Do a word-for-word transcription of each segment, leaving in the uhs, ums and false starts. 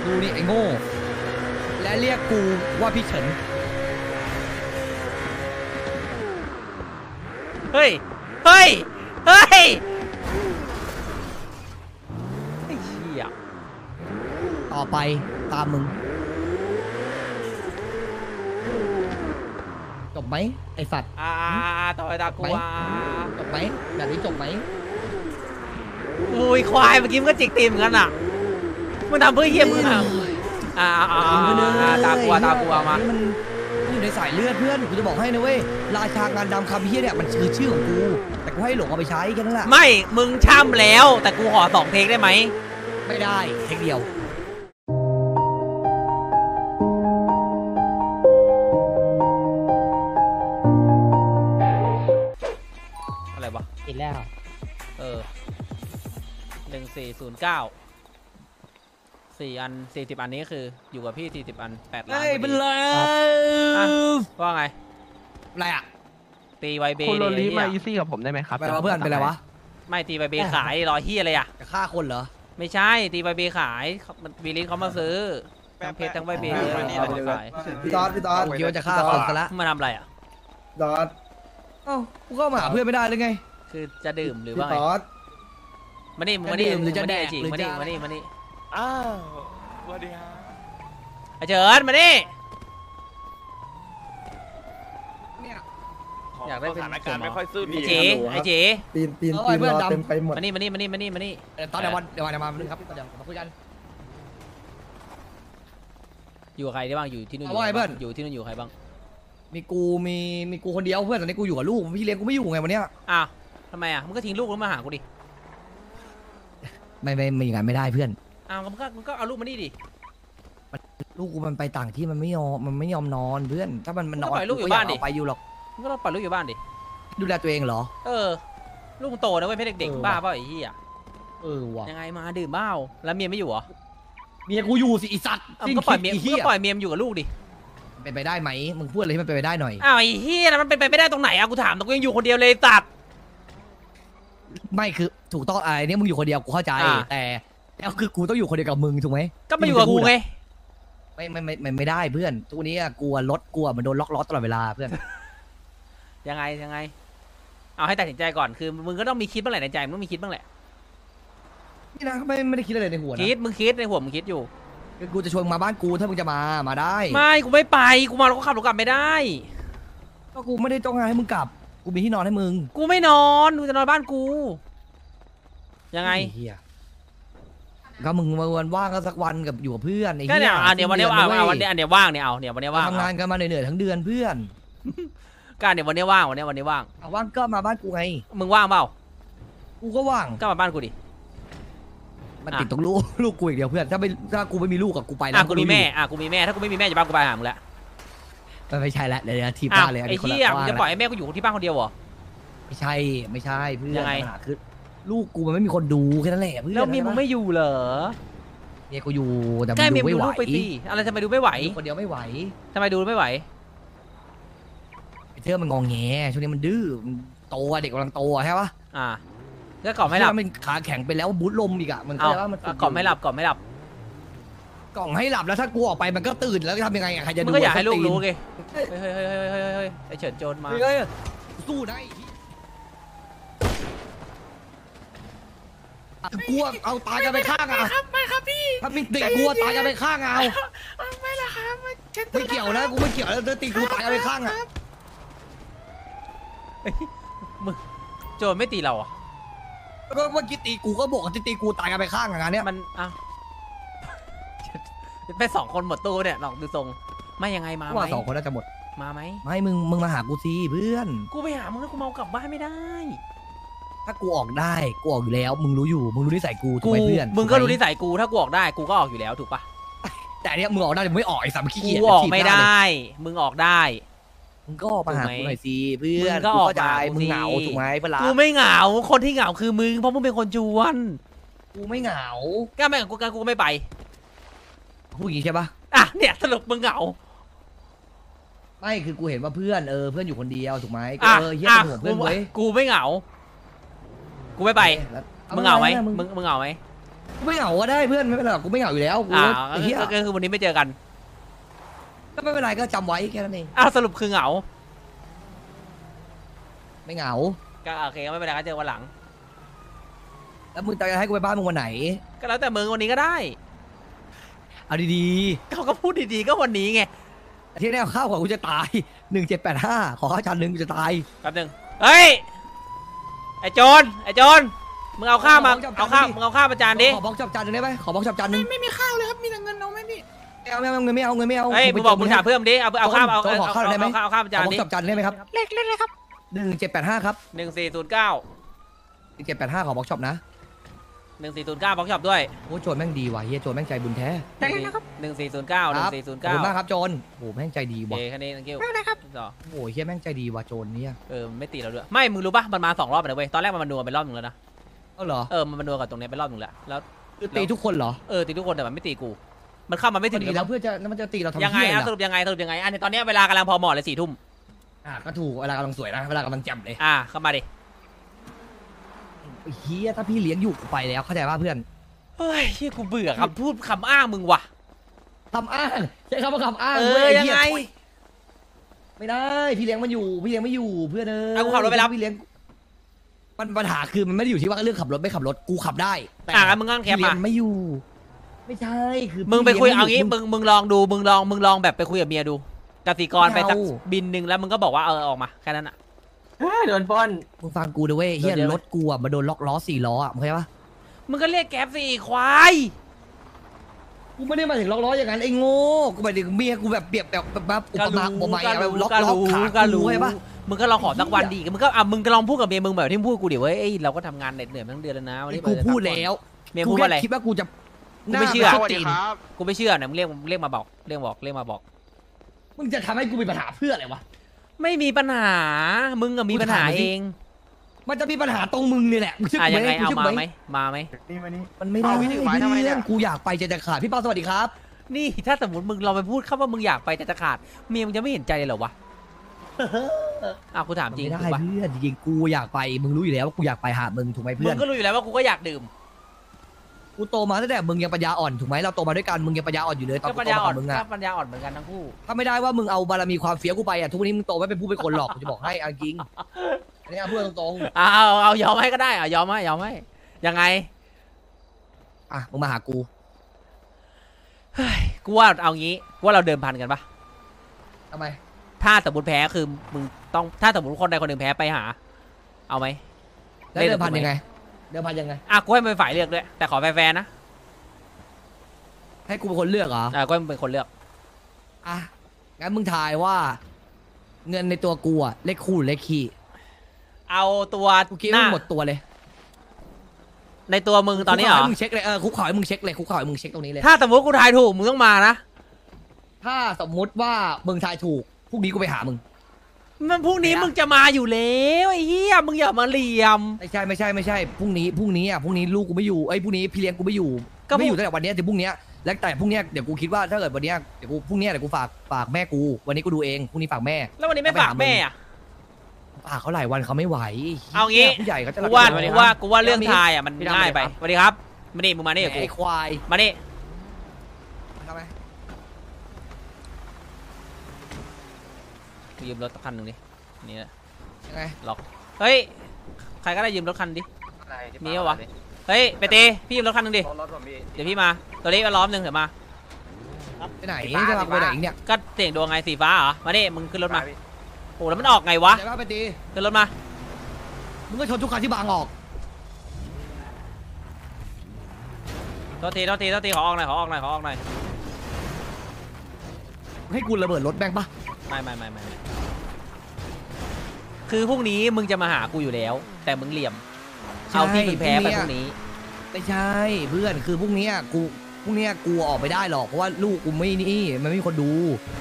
ดูนี่ไอ้โง่และเรียกกูว่าพี่เฉินเฮ้ยเฮ้ยเฮ้ยไอ้เหี้ยต่อไปตามมึงจบไหมไอ้สัตว์อ่าต่อไปตากูจบไหมแบบนี้จบไหมอุ้ยควายเมื่อกี้มันก็จิกตีมกันอ่ะมันทำเพื่อเฮี้ยมึงอ่ะอ่าอ่าตากูตากูมามันอยู่ในสายเลือดเพื่อนกูจะบอกให้นะเว้ยราชางานดำคำเฮี้ยเนี่ยมันคือชื่อของกูแต่กูให้หลงเอาไปใช้แค่นั้นแหละไม่มึงช่ำแล้วแต่กูขอสองเทคได้ไหมไม่ได้เทคเดียวอะไรวะติดแล้วเออหนึ่งสี่ศูนย์เก้าสี่อันสี่สิบอันนี้คืออยู่กับพี่สี่สิบอันแปดล้านเป็นไรว่าไงอะไรอ่ะตีไวเบย์คุณโรลี่มาอีซี่กับผมได้ไหมครับไปเพื่อนเป็นไรวะไม่ตีไวเบย์ขายรอเฮียอะไรอ่ะจะฆ่าคนเหรอไม่ใช่ตีไวเบย์ขายวีลิสเขามาซื้อทั้งเพชรทั้งไวเบย์เลยเอามาขายพี่ตอดพี่ตอดคิดว่าจะฆ่าคนซะละมาทำอะไรอ่ะตอดเอ้ากูก็มาหาเพื่อนไม่ได้เลยไงคือจะดื่มหรือว่าไงมานี่มานี่หรือจะแดกจริงมานี่มานี่มานี่อ้าวสวัสดีครับไอเจิดมานี่อยากได้เป็นสถานการณ์ไม่ค่อยสู้ดีไอจีไอจีตีนตีนตีนรอเต็มไปหมดมานี่มานี่มานี่มานี่มานี่ตอนเดี๋ยววันเดี๋ยววันเดี๋ยวมาเดี๋ยวครับเดี๋ยวมาคุยกันอยู่กับใครได้บ้างอยู่ที่นู่นอยู่ที่นู่นอยู่ใครบ้างมีกูมีมีกูคนเดียวเพื่อนตอนนี้กูอยู่กับลูกพี่เลี้ยงกูไม่อยู่ไงวันเนี้ยอ้าวทำไมอ่ะมึงก็ทิ้งลูกแล้วมาหากูดิไม่ไม่ไม่อย่างนั้นไม่ได้เพื่อนอ้าวมึงก็มึงก็เอาลูกมานี่ดิลูกกูมันไปต่างที่มันไม่ยอมมันไม่ยอมนอนเพื่อนถ้ามันมันนอนปล่อยลูกอยู่บ้านดิไปอยู่หรอกมึงก็ต้องปล่อยลูกอยู่บ้านดิดูแลตัวเองเหรอเออลูกมึงโตนะเว้ยไม่เด็กๆบ้าเปล่าไอ้เหี้ยเออว่ะยังไงมาดื่มเบ้าแล้วเมียไม่อยู่เหรอเมียกูอยู่สิอีสัตว์ก็ปล่อยเมียก็ปล่อยเมียอยู่กับลูกดิเป็นไปได้ไหมมึงพูดอะไรที่มันเป็นไปได้หน่อยอ้าวไอ้เหี้ยมันเป็นไปไม่ได้ตรงไหนอะกูถามแต่กูยังอยู่คนเดียวเลยตัดไม่คือถูกต้องอะไรเนี่ยมึงอยู่คนเดียวกูเข้าใจแต่แล้วคือกูต้องอยู่คนเดียวกับมึงถูกไหมก็มาอยู่กับกูไงไม่ไม่ไม่ไม่ได้เพื่อนทุกนี้กลัวรถกลัวมันโดนล็อกล้อตลอดเวลาเพื่อนยังไงยังไงเอาให้ตัดสินใจก่อนคือมึงก็ต้องมีคิดบ้างแหละในใจมึงต้องมีคิดบ้างแหละนี่นะไม่ไม่ได้คิดอะไรในหัวนะคิดมึงคิดในหัวมึงคิดอยู่กูจะชวนมาบ้านกูถ้ามึงจะมามาได้ไม่กูไม่ไปกูมาแล้วก็ขับรถกลับไม่ได้ก็กูไม่ได้ต้องการให้มึงกลับกูมีที่นอนให้มึงกูไม่นอนกูจะนอนบ้านกูยังไงก็มึงวันว่างก็สักวันกับอยู่กับเพื่อนไอ้เหี้ยก็เนี่ยวันนี้เอาเอาวันนี้อันเนี้ยว่างเนี่ยเอาเนี่ยวันนี้ว่างทำงานกันมาเหนื่อยๆทั้งเดือนเพื่อนการเนี่ยวันนี้ว่างวันนี้วันนี้ว่างเอาว่างก็มาบ้านกูไงมึงว่างเปล่ากูก็ว่างก็มาบ้านกูดิมันติดตรงลูกลูกกูอย่างเดียวเพื่อนถ้าไม่ถ้ากูไม่มีลูกกับกูไปแล้วอ่ะกูมีแม่อ่ะกูมีแม่ถ้ากูไม่มีแม่จะบ้านกูไปหามึงแล้วไม่ใช่ละเดี๋ยวทีบ้านเลยไอ้เหี้ยมึงจะปล่อยให้แม่กูอยู่ที่บ้านคนเดียวเหรอไม่ใช่ไม่ใช่เพื่อนปัญหาคือลูกกูมันไม่มีคนดูแค่นั้นแหละเพื่อนแล้วมีมึงไม่อยู่เหรอเนี่ยกูอยู่แต่มึงดูไม่ไหวอะไรทำไมดูไม่ไหวคนเดียวไม่ไหวทำไมดูไม่ไหวไอ้เธอมันงองแงช่วงนี้มันดื้อโตเด็กกำลังโตใช่ปะอ่าก็กล่อมให้หลับมันขาแข็งไปแล้วบูทลมอีกอ่ะมันก็ว่ามันกล่อมให้หลับกล่อมให้หลับกล่องให้หลับแล้วถ้ากูออกไปมันก็ตื่นแล้วทำยังไงใครจะดูมึงก็อยากให้ลูกรู้ไงเฮ้ยเฮ้ยเฮ้ยเฮ้ยเฮ้ยไอเฉินโจรมาเฮ้ยสู้ได้กลัวเอาตายกันไปข้างอ่ะไม่ครับพี่ถ้ามีตีกลัวตายกันไปข้างเอาไม่ละครับไม่เกี่ยวนะกูไม่เกี่ยวแล้วตีกูตายกันไปข้างอ่ะมึงโจรไม่ตีเราอ่ะก็เมื่อกี้ตีกูก็บอกว่าตีกูตายกันไปข้างอย่างนั้นเนี่ยมันอ้าวไปสองคนหมดตู้เนี่ยหลอกดูทรงไม่ยังไงมาไหมว่าสองคนน่าจะหมดมาไหมไม่มึงมึงมาหากูสิเพื่อนกูไปหามึงแล้วกูเมากลับบ้านไม่ได้ถ้ากูออกได้กูออกอยู่แล้วมึงรู้อยู่มึงรู้นิสัยกูถูกไหมเพื่อนมึงก็รู้นิสัยกูถ้ากูออกได้กูก็ออกอยู่แล้วถูกปะแต่เนี้ยมึงออกได้มึงไม่ออกไอ้สามขี้เกียจกูออกไม่ได้มึงออกได้มึงก็ออกมาหากูหน่อยสิเพื่อนก็ออกใจมึงเหงาถูกไหมเพื่อนกูไม่เหงาคนที่เหงาคือมึงเพราะมึงเป็นคนชวนกูไม่เหงาก็ไม่กับกูกันกูไม่ไปพูดอย่างนี้ใช่ปะอ่ะเนี่ยสรุปมึงเหงาไม่คือกูเห็นว่าเพื่อนเออเพื่อนอยู่คนเดียวถูกไหมเออเฮียเป็นห่วงเพื่อนเว้ยกูไม่เหงากูไม่ไปมึงเหงาไหมมึงมึงเหงาไหมกูไม่เหงาก็ได้เพื่อนไม่เป็นไรหรอกกูไม่เหงาอยู่แล้วกูอ่าไอ้เหี้ยก็คือวันนี้ไม่เจอกันก็ไม่เป็นไรก็จำไว้แค่นั้นเองอ้าวสรุปคือเหงาไม่เหงาก็โอเคก็ไม่เป็นไรก็เจอวันหลังแล้วมึงจะให้กูไปบ้านมึงวันไหนก็แล้วแต่มึงวันนี้ก็ได้เอาดีเขาก็พูดดีๆก็วันนี้ไงๆที่แน่ข้าวของกูจะตายหนึ่งเจ็ดแปดห้าขอข้าวจานหนึ่งกูจะตายแป๊บนึงเฮ้ยไอ้โจรไอ้โจรมึงเอาข้าวมาเอาข้าวมึงเอาข้าวมาจานดิขอบล็อกจับจานหนึ่งได้ไหมขอบล็อกจับจานหนึ่งไม่มีข้าวเลยครับ มีแต่เงินเอาไหมพี่ไม่เอาไม่เอาเงินไม่เอาเงินไม่เอาเฮ้ยมึงบอกมึงถามเพิ่มดิเอาเอาข้าวเอาขอเอาข้าวได้ไหมเอาข้าวมาขจาอน บล็อดิกจับจานได้ไหมครับเล็กเล็กเลยครับหนึ่งเจ็ดแปดห้าครับหนึ่งสี่ศูนย์เก้าหนึ่งเจ็ดแปดห้าขอบล็อกช็อปนะหนึ่งสี่ศูนย์เก้าบล็อกช็อปด้วยโอ้โจรแม่งดีว่ะเฮียโจรแม่งใจบุญแท้ได้เลยนะครับหนึ่งสี่ศูนย์เก้าหนึ่งสี่ศูนย์ขอบเก้าคุณมากครับโจรโอ้แม่งใจดีโอว่ะเคแค่นี้ thank you ได้เลยครับต่อโอ้เฮียแม่งใจดีว่ะโจรเนี่ยเออมันไม่ตีเราด้วยไม่มึงรู้ปะมันมาสองรอบเลยเว้ยตอนแรกมันมานัวไปรอบหนึงแล้วนะเออเหรอเออมันมานัวกับตรงเนี้ยไปรอบหนึงแล้วแล้วคือตีทุกคนเหรอเออตีทุกคนแต่มันไม่ตีกู มันเข้ามาไม่ถึงดีแล้วเพื่อจะมันจะตีเราทำยังไงเหี้อะอะสรุปยังไงสรุปยังไงอันนี้ตอนเนี้ยเวลากำลังพอเหมาะเลยสี่ทุ่มอ่ะก็ถูกเวลากำลังสวยนะเวลากำลังแจ่มเลยอ่าเข้ามาดิเฮียถ้าพี่เลี้ยงอยู่กูไปแล้วเข้าใจป่ะเพื่อนเฮ้ยเฮียกูเบื่อคำพูดคำอ้างมึงว่ะคำอ้างใช้คำว่าคำอ้างเอว้อยังเหี้ไงไม่ได้พี่เลี้ยงมันอยู่พี่เลี้ยงไม่อยู่เพื่อนเออเอากูขับรถไปรับพี่เลี้ยงมันปัญหาคือมันไม่ได้อยู่ที่ว่าเรื่องขับรถไม่ขับรถกูขับได้แต่อ่ะงั้นมึงงั้นแคปพี่เลี้ยมางไม่อยู่ ไม่ใช่คือมึงไปคุยพี่เอาลี้งี้ไม่มึงมึงลองดูมึงลองมึงลองแบบไปคุยกับเมียดูกสิกรไปสักไม่เอาบินหนึ่งแล้วมึงก็บอกว่าเออออกมาแค่นั้นอ่ะโดนปล้นมึงฟังกูด้วยเว้ยเฮียเดี๋ยวรถกูอ่ะมาโดนล็อกล้อสี่ล้ออ่ะมึงเข้าใจปะมึงก็เรียกแก๊ปสิควายกูไม่ได้มาถึงล็อกล้ออย่างนั้นไอ้โง่กูหมายถึงเมียกูแบบเปรียบแบบแบบอุปมาอุปไมยอะแบบล็อกล้อขาก็กูรู้เข้าใจปะมึงก็ลองขอสักวันดีมึงก็อ่ะมึงก็ลองพูดกับเมียมึงแบบที่มึงพูดกูดิเว้ยเอ้ยเราก็ทำงานเหน็ดเหนื่อยมาทั้งเดือนแล้วนะวันนี้กูพูดแล้วเมียกูพูดแค่ว่าอะไรคิดว่ากูจะกูไม่เชื่อหน้าสวัสตีดีนครับกูไม่เชื่อเนี่ยมึงเรียกเรียกมาบอกเรียกบอกเรียกมาบอกมึงจะทำให้กูมีปัญหาเพื่ออะไรวะไม่มีปัญหามึงอะมีปัญหากูถามหน่อยสิเองมันจะมีปัญหาตรงมึงนี่แหละมึงเชื่ออ่ะกูยังไหไงมมึงเอาเชื่อมากูไหไหมมมาไหมนี่มานี่มันไม่ได้เอาพี่ถือไม้ทำไมเนี่ยกูอยากไปใจจะขาดพี่เปาสวัสดีครับนี่ถ้าสมมติมึงเราไปพูดคำว่ามึงอยากไปแต่จะขาดเมียมึงจะไม่เห็นใจเลยเหรอวะอ้าวกูถามจริงไม่ได้ถูกปะเพื่อนจริงๆกูอยากไปมึงรู้อยู่แล้วว่ากูอยากไปหามึงถูกไหมมึเพื่อง นก็รู้อยู่แล้วว่ากูก็อยากดื่มกูโตมาตั้งแต่มึงยังปัญญาอ่อนถูกไหมเราโตมาด้วยกันมึงยังปัญญาอ่อนอยู่เลยตอนก็กูปัญโตญามาอ่อกัน บมึงก็อะปัญญาอ่อนเหมือนกันทั้งคู่ถ้าไม่ได้ว่ามึงเอาบารมีความเฟี้ยวกูไปอะทุกวันนี้มึงโตไม่เป็นผู้เป็นคนหรอกกูจะบอกให้เอาจริงอันนี้เอาพูดตรงเอาเอาเอายอมให้ก็ได้เอายอมให้ยอมให้ยังไงๆอ่ะมึงมาหากูเฮ้ยกูว่าเอางี้กูว่าเราเดิมพันกันปะทำไมถ้าสมมติแพ้คือมึงต้องถ้าสมมติคนใดคนหนึ่งแพ้ไปหา เอาไหมแล้วเดิมพันยังไง เดิมพันยังไงอ่ะกูให้มันเป็นฝ่ายเลือกด้วยแต่ขอแฟร์ๆนะให้กูเป็นคนเลือกเหรออ่ะกูให้มันเป็นคนเลือกอ่ะงั้นมึงทายว่า เงินในตัวกูอะเลขคู่หรือเลขคี่เอาตัวกูคิดหว่าน้าหมดตัวเลยในตัวมึงตอนนี้เหรอคุกเข่าให้มึงเช็คเลยเออคุกเข่าให้มึงเช็คเลยคุกเข่าให้มึงเช็คตรงนี้เลยถ้าสมมติกูทายถูกมึงต้องมานะถ้าสมมุติว่ามึงทายถูกพรุ่งนี้กูไปหามึงมันพรุ่งนี้เนี่ยมึงจะมาอยู่แล้วไอ้เหี้ยมึงอย่ามาเหลี่ยมไม่ใช่ไม่ใช่ไม่ใช่พรุ่งนี้พรุ่งนี้อ่ะพรุ่งนี้ลูกกูไม่อยู่ไอ้ยพรุ่งนี้พี่เลี้ยงกูไม่อยู่ก็ไม่อยู่ตั้งแต่วันเนี้ยถึงพรุ่งเนี้ยแล้วแต่พรุ่งเนี้ยเดี๋ยวกูคิดว่าถ้าเกิดวันเนี้ยเดี๋ยวกูพรุ่งเนี้ยเดี๋ยวกูฝากฝากแม่กูวันนี้กูดูเองพรุ่งนี้ฝากแม่แล้ววันนี้ไม่ฝากแม่อะฝากเขาหลายวันเขาไม่ไหวเอางี้ผู้ใหญ่เขาจะกูว่ารับผิดชอบกูว่ากูว่าเรื่องพี่ทายอ่ะมันพี่ดำง่ายไปเลยครับสวัสดีครับมานี่มึงมานี่กับกูไอ้ควายมานี่ทำไมกูยืมรถสักคันหนึ่งดินี่แหละยังไงล็อกเฮ้ยใครก็ได้ยืมรถคันดิ มีปะวะ เฮ้ยไปตีพี่ยืมรถคันหนึ่งดิรถผมพี่เดี๋ยวพี่มาตัวนี้ก็ล้อมหนึ่งเดี๋ยวมาไปไหนสีฟ้าจะพากูไปไหนอีกเนี่ยก็เสียงดวงไงสีฟ้าเหรอมานี่มึงขึ้นรถมาโอ้แล้วมันออกไงวะจะพาไปตีขึ้นรถมามึงก็ชนทุกคันที่บางออกโทษทีโทษทีโทษทีขอออกหน่อยขอออกหน่อยขอออกหน่อยให้กูระเบิดรถแบงค์ปะไม่ไม่ไม่ไม่ไม่คือพรุ่งนี้มึงจะมาหากูอยู่แล้ว แต่มึงเหลี่ยมเอาที่มึงแพ้ไปพรุ่งนี้ไม่ใช่เพื่อนคือพรุ่งเนี้ยกูพรุ่งเนี้ยกูออกไม่ได้หรอกเพราะว่าลูกกูไม่นี่มันไม่มีคนดู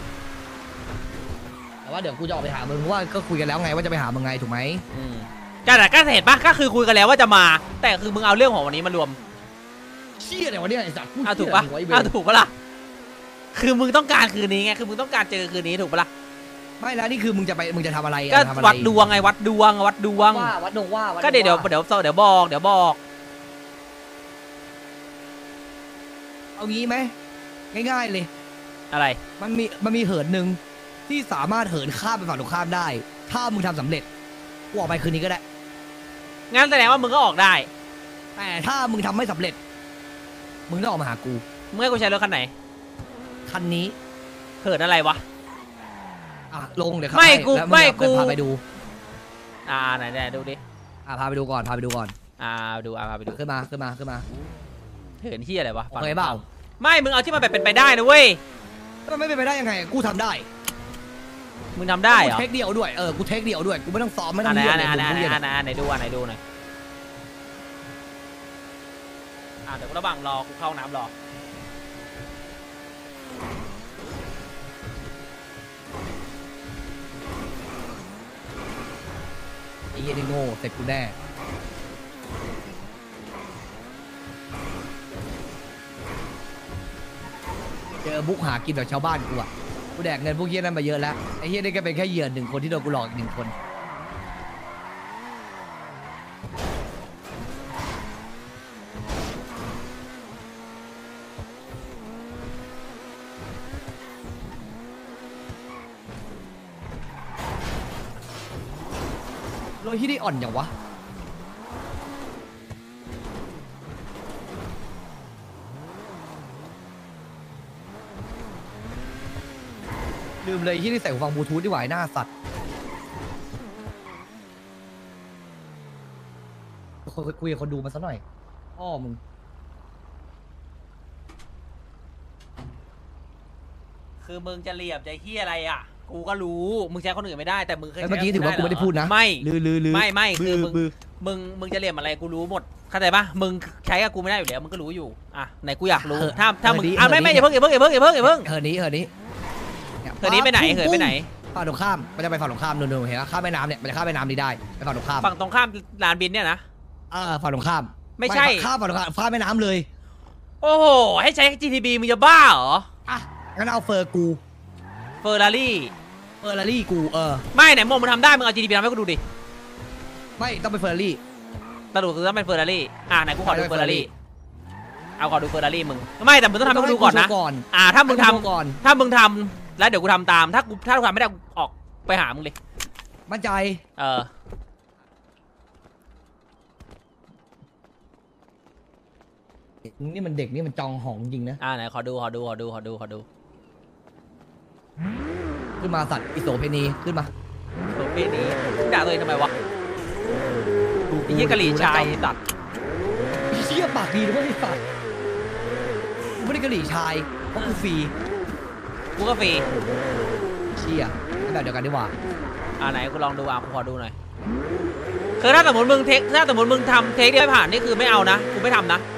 แต่ว่าเดี๋ยวกูจะออกไปหามึงเพราะว่าก็คุยกันแล้วไงว่าจะไปหามึงไงถูกไหมอืมก็แต่ก็เห็นปะก็คือคุยกันแล้วว่าจะมา แต่คือมึงเอาเรื่องของวันนี้มารวมเชี่ยเดี๋ยววันนี้ไอ้สัตว์พูดเอาถูกเชี่ปะยหัวไอ้เวเอารถูกปะล่ะคือมึงต้องการคืนนี้ไงคือมึงต้องการเจอคืนนี้ถูกปะล่ะไม่แล้วนี่คือมึงจะไปมึงจะทำอะไรอะก็ทำอะไรวัดดวงไงวัดดวงวัดดวงว่าวัดดวงว่าวัก็เดี๋ยวเดี๋ยวว่าเดี๋ยวเดี๋ยวบอกเดี๋ยวบอกเอางี้ไหมง่ายๆเลยอะไรมันมีมันมีเหินหนึ่งที่สามารถเหินข้ามไปฝั่งตรงข้ามได้ ถ้ามึงทำสำเร็จกูออกไปคืนนี้ก็ได้งั้นแสดงว่ามึงก็ออกได้แต่ถ้ามึงทำไม่สำเร็จ มึงต้องออกมาหากูมึงให้กูใช้รถคันไหนคันนี้เขินอะไรวะอ่ะลงเดี๋ยวขับไม่ให้กูแล้วงไม่เดินกูพาไปดูอ่าไหนไหนดูดิอ่ะพาไปดูก่อนพาไปดูก่อนอ่าดูอ่าไปดูขึ้นมาขึ้นมาขึ้นมาเขินที่อะไรวะโอเคเปล่าไม่มึงเอาที่มันแบบเป็นไปได้นะเว้ยมันไม่เป็นไปได้ยังไงกูทำได้มึงทำได้เหรอกูเทคเดียวด้วยเออกูเทคเดียวด้วยกูไม่ต้องซ้อมไม่ต้อ่าองไหนเรียนอ่าไหนเลยอ่าไหนมึงเรียนอ่าไหนอ่าไหนดูอ่าไหนดูหน่อยอ่าเดี๋ยวระหว่างรอกูเข้าน้ำรอไอ้เหี้ยนี่โง่เสร็จกูแน่เจอบุกหากินแบบชาวบ้านกูอ่ะกูแดกเงินพวกเหี้ยนั้นมาเยอะแล้วไอ้เหี้ยนี่ก็เป็นแค่เหยื่อหนึ่งคนที่โดนกูหลอกอีกหนึ่งคนโรยที่นี่อ่อนอย่างวะลืมเลยที่นี่ใส่หูฟังบลูทูธดีกว่าไอ้หน้าสัตว์คุยกับคนดูมาซะหน่อยพ่อมึงคือมึงจะเหลี่ยมใจเฮียอะไรอ่ะกูก็รู้มึงใช้คนอื่นไม่ได้แต่มึงเคยแล้วเมื่อกี้ถือว่ากูไม่ได้พูดนะไม่ลือลือลือไม่ไม่คือมึงบือมึงมึงจะเหลี่ยมอะไรกูรู้หมดเข้าใจปะมึงใช้กับกูไม่ได้อยู่แล้วมึงก็รู้อยู่อ่ะไหนกูอยากรู้เออถ้าถ้ามึงเออดีอ่ะไม่ไม่เออดีอย่าเพิ่งอย่าเพิ่งอย่าเพิ่งอย่าเพิ่งอย่าเพิ่งอย่าเพิ่งเหินนี้เหินนี้เหินนี้ไปไหนเหินไปไหนฝั่งตรงข้ามมันจะไปฝั่งตรงข้ามนู่นๆเห็นไหมข้ามแม่น้ำเนี่ยมันจะข้ามแม่น้ำนี้ได้ไปฝั่งตรงข้ามฝั่งตรงข้ามลานบินเนี่ยนะเออฝั่งตรงข้ามไม่ใช่ข้ามฝั่งตรงข้ามข้ามแม่น้ำเลยโอ้โหให้ใช้ จี ที บี มึงจะบ้าเหรออ่ะงั้นเอาเฟอร์กูเฟอร์รารี่เฟอร์รารี่กูเออไม่ไหนโมมึงทำได้มึงเอา จี ที บี ทำให้กูดูดิไม่ต้องเป็นเฟอร์รารี่สรุปคือต้องเป็นเฟอร์รารี่อ่ะไหนกูขอดูเฟอร์รารี่เอาขอดูเฟอร์รารี่มึงไม่แต่มึงต้องทำให้กูดูก่อนนะก่อนอ่าถ้ามึงทให้กูก่อนำถ้ามึงทำแล้วเดี๋ยวกูทำตามถ้ากูถ้ากูทำไม่ได้กูออกไปหามึงเลยมั่นใจเออนี่มันเด็กนี่มันจองหองจริงนะอ่าไหนขอดูขอดูขอดูขอดูขอดูขึ้นมาสัตว์อิโสเพณีขึ้นมาโอเคนี้มึงด่าตัวเองทำไมวะไอ้เหี้ยกะหรี่ชายตัดไอ้เชี่ยปากดีด้วยไอ้สัตว์กูไม่ได้กะหรี่ชายเพราะกูฟรีกูก็ฟรีเชี่ยไม่แบบเดียวกันดีกว่าอ่าไหนกูลองดูอ่ะกูขอดูหน่อยคือถ้าสมมติมึงเทคถ้าสมมติมึงทำเทคเดียวไม่ผ่านนี่คือไม่เอานะกูไม่ทำนะ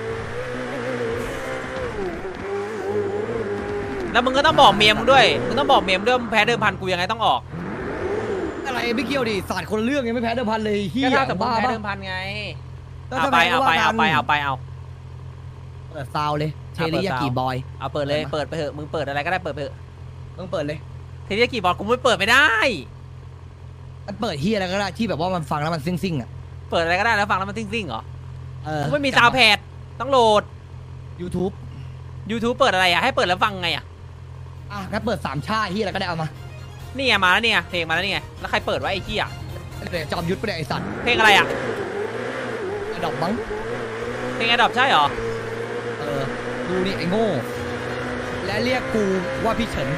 แล้วมึงก็ต้องบอกเมียมึงด้วยมึงต้องบอกเมียมึงด้วยมึงแพ้เดิมพันกูยังไงต้องออกอะไรไม่เกี่ยวดิศาสตร์คนละเรื่องยังไม่แพ้เดิมพันเลยเฮีก็ยถ้าสมมติบ้าแพ้ปะเดิมพันไงก็เอาถ้ไปแพ้เอาไปก็เอาว่ไปกันเอาไปเอาเปิดซาวเลยเทเอาเปิริดยาซาวกิบอยเอาเปิดเลยเปิดมาเปิดไปเถอะมึงเปิดอะไรก็ได้เปิดไปเถอะต้องเปิดเลยเทริยากิบอกกูไม่เปิดไม่ได้มันเปิดเฮียอะไรก็ได้ที่แบบว่ามันฟังแล้วมันซิ่งซิ่งๆอ่ะเปิดอะไรก็ได้แล้วฟังแล้วมันซิ่งๆเหรอเออกูไม่มีซาวด์แพดต้องโหลดยูทูบ YouTube เปิดอะไรอ่ะให้เปิดแล้วฟังไงอ่ะอ่ะงั้นเปิดสามชาติเฮียอะไรก็ได้เอามานี่ไงมาแล้วนี่ไงเพลงมาแล้วนี่ไงแล้วใครเปิดไว้ไอ้เหี้ยเดี๋ยวจอมยุทธไปเลยไอสัตว์เพลงอะไรอ่ะไอดอกมั้งเพลงไอดอปใช่เหรอเออดูนี่ไอโง่และเรียกกูว่าพี่เฉิน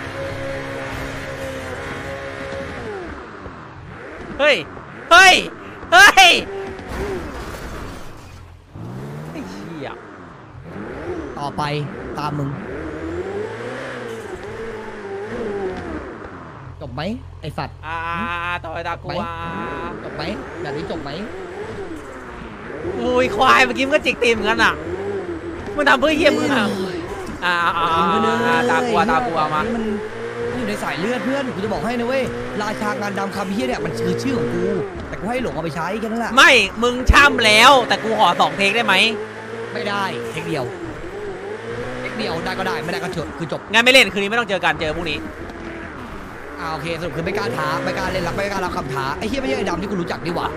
เฮ้ยเฮ้ยเฮ้ยไอ้เหี้ยต่อไปตามมึงจบไหมไอสัตว์อ่าต่อไปตากูอ่ะจบไหมแบบนี้จบไหมอุ้ยควายเมื่อกี้มันก็จิกตีมเหมือนกันอ่ะมึงทำเพื่อเหี้ยมึงอ่ะอ่าอ่าอ่าตากูอ่ะตากูอ่ะมามันอยู่ในสายเลือดเพื่อนกูจะบอกให้นะเว้ยราชางานดำคำเฮียเนี่ยมันคือชื่อของกูแต่กูให้หลงเอาไปใช้แค่นั้นแหละไม่มึงช่ำแล้วแต่กูขอสองเทคได้ไหมไม่ได้เทคเดียวเทคเดียวได้ก็ได้ไม่ได้ก็จบคือจบงั้นไม่เล่นคืนนี้ไม่ต้องเจอกันเจอพรุ่งนี้อ่าโอเคสรุปคือไม่กล้าท้าไม่กล้าเล่นรับไม่กล้ารับคำท้าไอ้เฮียไม่ใช่ไอ้ดำที่กูรู้จักดีกว่า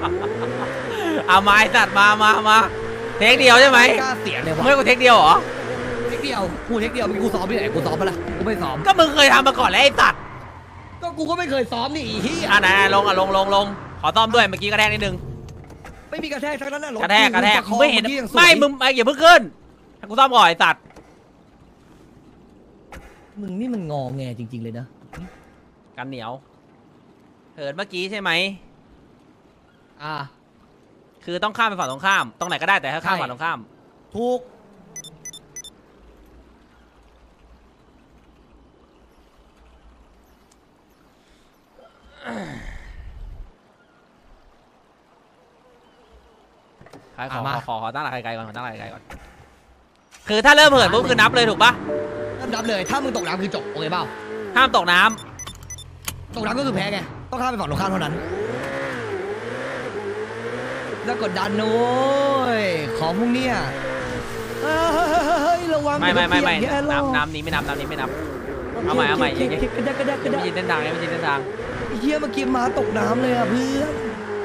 เอามาไอ้สัตว์มามามาเทคเดียวใช่ไหมไม่กล้าเสียเลยไม่ว่ะกูเทคเดียวเหรอเทคเดียวกูเทคเดียวกูซ้อมที่ไหนกูซ้อมปะล่ะกูไม่ซ้อมก็มึงเคยทำมาก่อนแล้วไอ้สัตว์ก็กูก็ไม่เคยซ้อมนี่อีที่อ่ะไหนลงอ่ะลงลงลงขอต้อมด้วยเมื่อกี้กระแทกนิดนึงไม่มีกระแทกทั้งนั้นน่ะกระแทกกระแทกมึงไม่เห็นมื่อกี้ยังสวยไม่มึงอย่าเพิ่งขึ้นให้กูต้อมก่อนไอ้สัตว์มึงนี่มันงอแงจริง ๆเลยนะกันเหนียวเหินเมื่อกี้ใช่ไหมอ่าคือต้องข้ามไปฝั่งตรงข้ามตรงไหนก็ได้แต่ถ้าข้ามใช่ฝั่งตรงข้ามถูกใครขออ่ะมาขอขอขอตั้งหลักไกลๆก่อนขอตั้งหลักไกลๆก่อนคือถ้าเริ่มเหินปุ๊บคือนับเลยถูกปะเริ่มนับเลยถ้ามึงตกน้ำคือจบโอเคเปล่าห้ามตกน้ำตกน้ำก็คือแพ้ไงต้องข้ามไปฝั่งตรงข้ามเท่านั้น แล้วกดดันนะโว้ยของพวกเนี้ยเฮ้ยระวังไม่ไม่ไม่ไม่เดี๋ยวเปียกแย่หรอกน้ำน้ำนี้ไม่นับน้ำนี้ไม่นับ เอาใหม่เอาใหม่อย่างเงี้ยกระดกกระดกกระดไม่กยินเส้นทางไม่ยินเส้นทางเฮียเมื่อกี้มาตกน้ำเลยอ่ะเพื่อน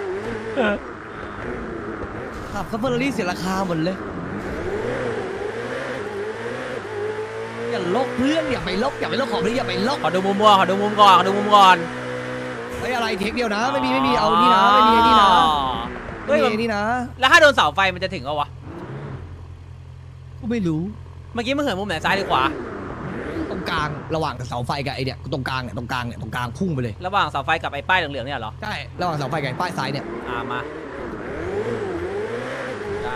ขับซัฟเฟอร์รี่เสียราคาหมดเลยอย่าลกเพื่อนอย่าไปลกอย่าไปลกของนี้อย่าไปลกขอดูมุมก่อนขอดูมุมก่อนขอดูมุมก่อนไอ้อะไรเทคเดียวนะไม่มีไม่มีเอานี่นะไม่มีไอ้นี่นะเฮ้ยไม่มีไอ้นี่นะแล้วถ้าโดนเสาไฟมันจะถึงเหรอวะกูไม่รู้เมื่อกี้มึงเหินมุมไหนซ้ายหรือขวาตรงกลางระหว่างเสาไฟกับไอเนี่ยตรงกลางเนี่ยตรงกลางเนี่ยตรงกลางพุ่งไปเลยระหว่างเสาไฟกับไอ้ป้ายเหลืองๆเนี่ยเหรอใช่ระหว่างเสาไฟกับไอ้ป้ายซ้ายเนี่ยอ่ามาได้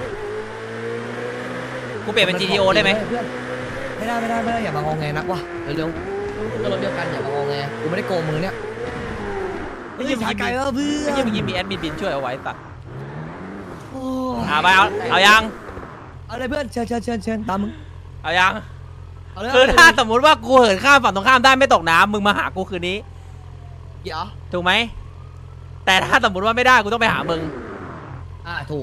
กูเปลี่ยนเป็น จี ที โอ ได้ไหมเพื่อนไม่ได้ไม่ได้ไม่ได้อย่ามางอแงนักวะเร็วๆก็รถเดียวกันอย่ามางอแงกูไม่ได้โกงมึงเนี่ยไม่ไม่ใช่ใช่เมื่อไกลกี้ว่าเพื่อนไม่ใช่เมื่อกี้มีแอดมินบินช่วยเอาไว้สัตว์โอ้อ่าไปเอาเอายังเอาเลยเพื่อนเชิญเชิญเชิญเชิญตามมึงเอายังเอาเลยคือถ้าสมมุติว่ากูเหินข้ามฝั่งตรงข้ามได้ไม่ตกน้ำมึงมาหากูคืนนี้เดี๋ยวถูกไหมแต่ถ้าสมมุติว่าไม่ได้กูต้องไปหามึงอ่าถูก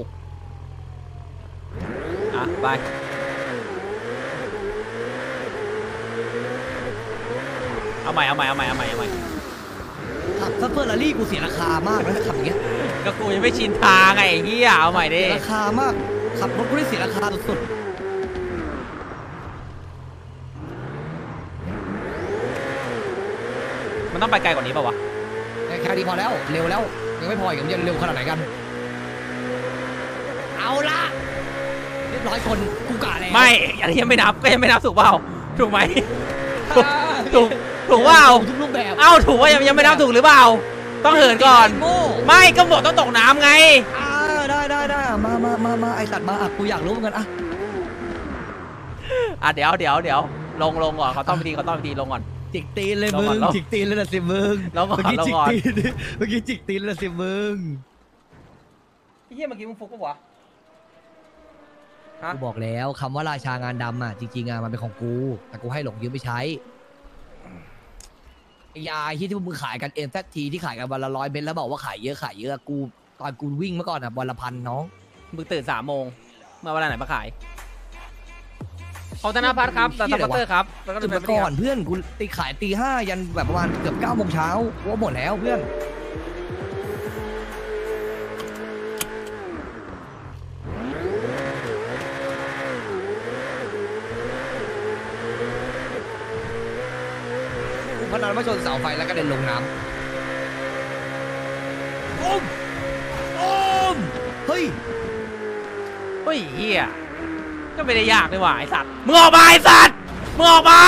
อ่ะไปเอาใหม่เอาใหม่เอาใหม่เอาใหม่เอาใหม่ขับซัฟเฟอร์ลารี่กูเสียราคามากนะขับอย่างเงี้ยก็กูยังไม่ชินทางไงไอ้เหี้ยเอาใหม่ดิเสียราคามากขับรถกูได้เสียราคาสุดมันต้องไปไกลกว่านี้ป่าวะๆแค่นี้พอแล้วเร็วแล้วยังไม่พออีกมันจะเร็วขนาดไหนกัน เอาละเรียบร้อยคนกูกะแล้วไม่อันนี้ยังไม่นับก็ยังไม่นับถูกเปล่าถูกไหมถูกถูกถูกเปล่าทุกรูปแบบเอ้าถูกว่ายังยังไม่นับถูกหรือเปล่าต้องเหินก่อนโง่ไม่ก็บอกต้องตกน้ำไงอ่าได้ได้ได้อ่ะมามามามาไอสัตว์มาอ่ะกูอยากรู้เหมือนกันอ่ะอ่ะเดี๋ยวเดี๋ยวเดี๋ยวลงลงก่อนเขาต้องไปทีเขาต้องไปทีลงก่อนจิกตีนเลยลงมึก่อนงลงจิกตีนเลยนะสิมึงลงก่อนเมื่อกี้ลงจิกก่อนตีนเมื่อกี้จิกตีนเลยสิมึงพี่เฮียเมื่อกี้มึงฟุกปะวะฮะกูบอกแล้วคำว่าราชางานดำอ่ะจริงๆอ่ะมันเป็นของกูแต่กูให้หลงยืมไปใช้ไอ้ยาที่ที่มึงขายกันเอ็มแซทีที่ขายกันวันละร้อยเม็ดแล้วบอกว่าขายเยอะขายเยอะกูตอนกูวิ่งเมื่อก่อนอ่ะวันละพันน้องมึงตื่นสามโมงเมื่อวันไหนมาขายของธนาพัฒน์ครับแต่ซัพพอร์เตอร์ครับแล้วก็ตื่นมาก่อนเพื่อนกูตีขายตีห้ายันแบบประมาณเกือบเก้าโมงเช้ากูว่าหมดแล้วเพื่อนกูพนันว่าชนเสาไฟแล้วก็เด็นลงน้ำโอมโอมเฮ้ยเฮ้ยเฮียก็ไม่ได้ยากเลยว่ะไอสัตว์มึงออกมาไอสัตว์มึงออกมา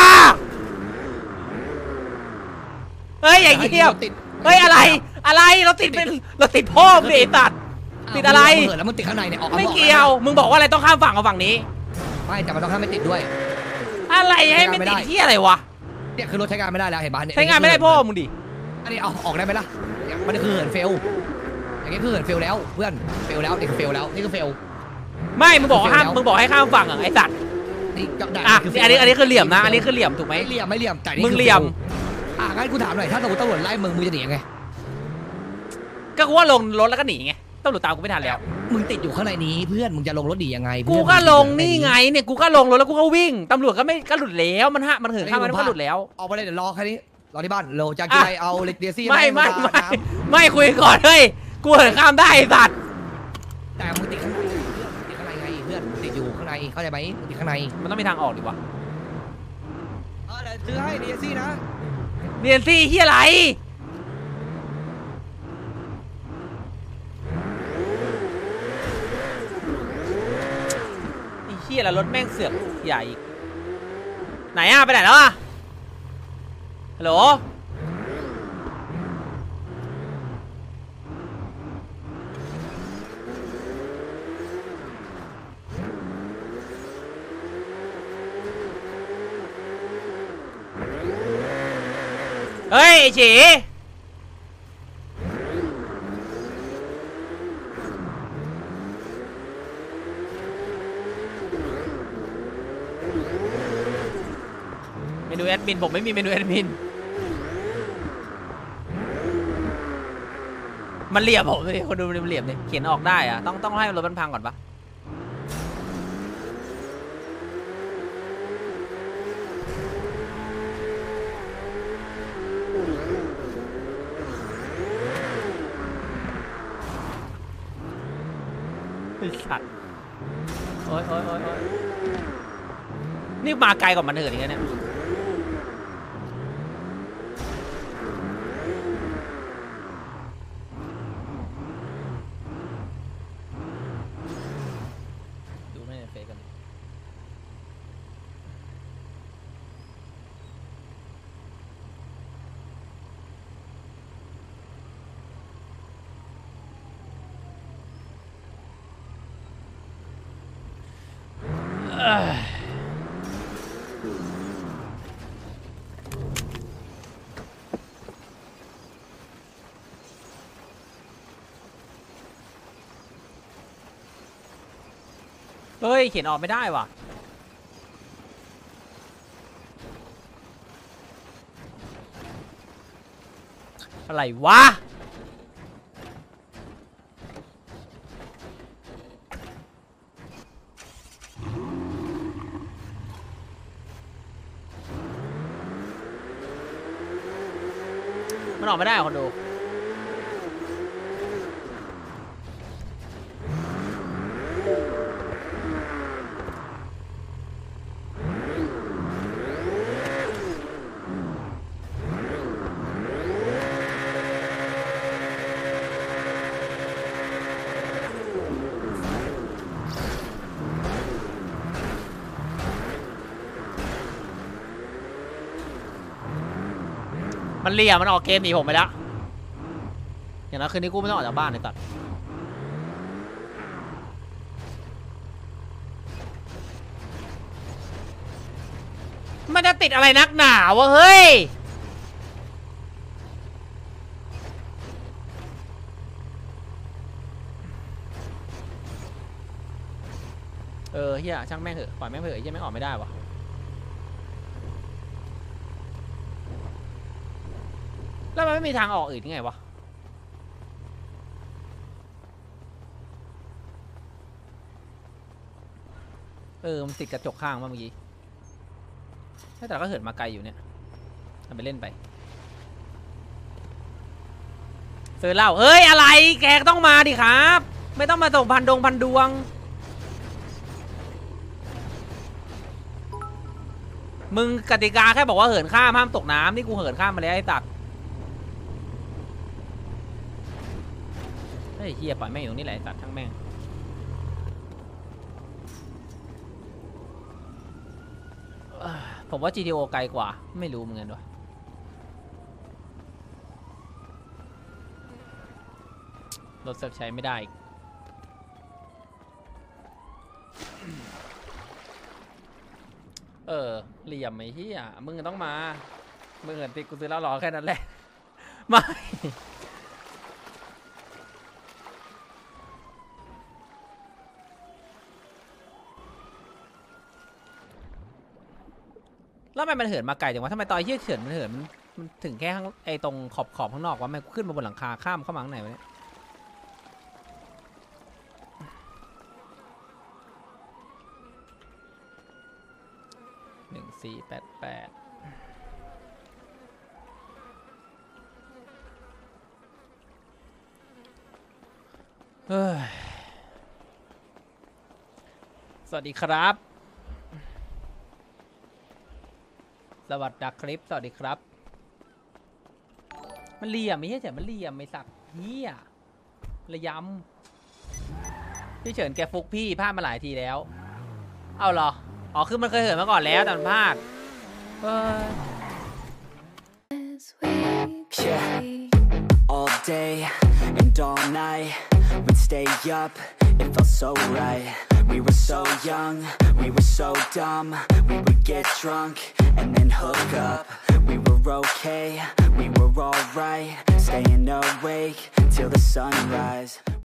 เฮ้ยอย่างเงี้ยติดเฮ้ยอะไรอะไรเราติดเป็นเราติดพ่อมึงดิไอ้สัตว์ ติดอะไรเปิดแล้วมันติดข้างในเนี่ยออกไม่เกี่ยวมึงบอกว่าอะไรต้องข้ามฝั่งกับฝั่งนี้ไม่แต่มันต้องห้ามไม่ติดด้วยอะไรให้ไม่ติดที่อะไรวะเนี่ยคือรถใช้งานไม่ได้แล้วเห็นปะเนี่ยใช้งานไม่ได้พ่อมึงดิอันนี้เอาออกได้ไหมล่ะเนี่ยมันคือเหินเฟลอย่างงี้คือเหินเฟลแล้วเพื่อนเฟลแล้วนี่คือเฟลแล้วนี่คือเฟลไม่มึงบอกว่าห้ามมึงบอกให้ข้ามฝั่งอ่ะไอสัตว์นี่ก็ได้อ่ะคือันนี้อันนี้คือเหลี่ยมนะอันนี้คือเหลี่ยมถูกไหมไม่เหลี่ยมไม่เหลี่ยมแต่นี่มึงคือเหลี่ยมอ่ะงั้นกูถามหน่อยถ้าสมมติตำรวจไล่มึงมึงจะหนียังไงก็กูว่าลงรถแล้วก็หนีไงตำรวจตามกูไม่ทันแล้วมึงติดอยู่ข้างในนี้เพื่อนมึงจะลงรถหนียังไงกูก็ลงนี่ไงเนี่ยกูก็ลงรถแล้วกูก็วิ่งตำรวจก็ไม่ก็หลุดแล้วมันฮะมันเหินข้ามมันก็หลุดแล้วออกไปเลยเดี๋ยวรอแค่นี้รอที่บ้านเราจะกินอะไรเอาเลเดซี่ไม่ไม่ไม่ไม่คุยก่อนเฮ้ยกูเหินข้ามได้ไอ้สัตว์แต่มึงติดข้างในเพื่อนติดข้างในไงเพื่อนติดอยู่ข้างในเข้าใจไหมติดข้างในมันต้องมีทางออกดิวะเออเดี๋ยวซื้อให้ดีเอซี่นะเรียนซี่เฮียอะไรไอ้เฮียแล้วรถแม่งเสือกใหญ่อีกไหนอะไปไหนแล้วอะฮัลโหลเฮ้ยไอ้ฉีเมนูแอดมินผมไม่มีเมนูแอดมินมันเหลี่ยมผมเลยคนดูมันเหลี่ยมเลยเขียนออกได้อะต้องต้องให้รถมันพังก่อนปะไอ้สัตว์โอ๊ยโอ๊ยโอ๊ยโอ๊ยนี่มาไกลกว่ามันเถิดอย่างเงี้ยเนี่ยดูไม่ในเฟซกันเฮ้ยเขียนออกไม่ได้ว่ะอะไรวะมันออกไม่ได้คนดูมันเลี่ยมันออกเกมหนีผมไปแล้วอย่างนั้นคืนนี้กูไม่ต้องออกจากบ้านเลยตัดมันจะติดอะไรนักหนาวะเฮ้ยเออเฮียช่างแม่งเถอะปล่อยแม่งเถอะยังไม่ออกไม่ได้วะแล้วมันไม่มีทางออกอื่นยังไงวะเออมันติดกระจกข้างมาเมื่อกี้แต่ก็เหินมาไกลอยู่เนี่ยทำไปเล่นไปซื้อเหล้าเฮ้ยอะไรแกต้องมาดิครับไม่ต้องมาส่งพันดงพันดวงมึงกติกาแค่บอกว่าเหินข้ามห้ามตกน้ำนี่กูเหินข้ามมาแล้วไอ้ตัดเฮ้ยเฮียปล่อยแม่งอยู่ตรงนี้แหละไอ้ตัดทั้งแม่งผมว่า จี ที โอ ไกลกว่าไม่รู้เหมือนกันด้วยรถเซิร์ฟใช้ไม่ได้เออเหลี่ยมไอ้เหี้ยมึงต้องมามึงเหินติดกูซื้อแล้วรอแค่นั้นแหละไม่แล้วทำไมมันเหินมาไกลจังวะทำไมตอนเหี้ยเฉินมันเหินมันมันถึงแค่ข้างไอ้ตรงขอบขอบข้างนอกวะมันขึ้นมาบนหลังคาข้ามเข้ามาข้างในวะเนี่ยหนึ่งสี่แปดแปดเฮ้ยสวัสดีครับสวัสดีคลิปสวัสดีครับมันเหลี่ยมไม่ใช่เฉยมันเหลี่ยมไม่สักเหี้ยระยำพี่เฉินแกฟุกพี่พลาดมาหลายทีแล้วเอาเหรออ๋อคือมันเคยเหินมาก่อนแล้วแต่มันพลาดเออ Yeah, all day and all night we'd stay up, it felt so right. We were so young, we were so dumb. We would get drunk and then hook up. We were okay, we were alright, staying awake till the sunrise.